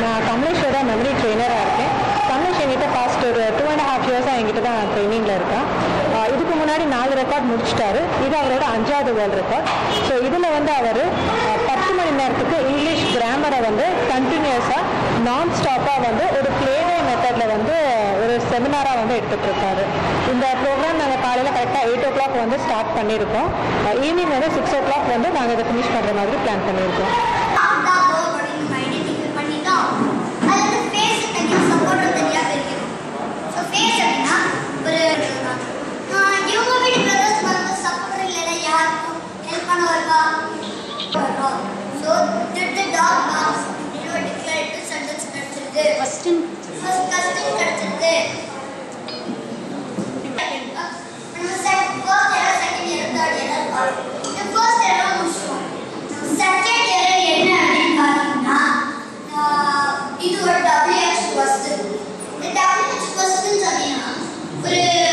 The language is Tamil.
நான் கமலேஷோட மெமரி ட்ரெயினராக இருக்கேன். கமலேஷ் என்கிட்ட பாஸ்ட் ஒரு 2.5 இயர்ஸாக என்கிட்ட தான் ட்ரைனிங்கில் இருக்கேன். இதுக்கு முன்னாடி 4 ரெக்கார்ட் முடிச்சிட்டாரு. இது அவரோட 5வது வேர்ல்டு ரெக்கார்ட். ஸோ இதில் வந்து அவர் 10 மணி நேரத்துக்கு இங்கிலீஷ் கிராமரை வந்து கண்டினியூஸாக நான் ஸ்டாப்பாக வந்து ஒரு பிளேவே மெத்தடில் வந்து ஒரு செமினாராக வந்து எடுத்துகிட்ருக்காரு. இந்த ப்ரோக்ராம் நாங்கள் காலையில் கரெக்டாக 8 o'clock வந்து ஸ்டார்ட் பண்ணியிருக்கோம். ஈவினிங் வந்து 6 o'clock வந்து நாங்கள் இதை ஃபினிஷ் பண்ணுற மாதிரி பிளான் பண்ணியிருக்கோம். இது ஒரு WH question. இந்த WH questions அப்படின்னா ஒரு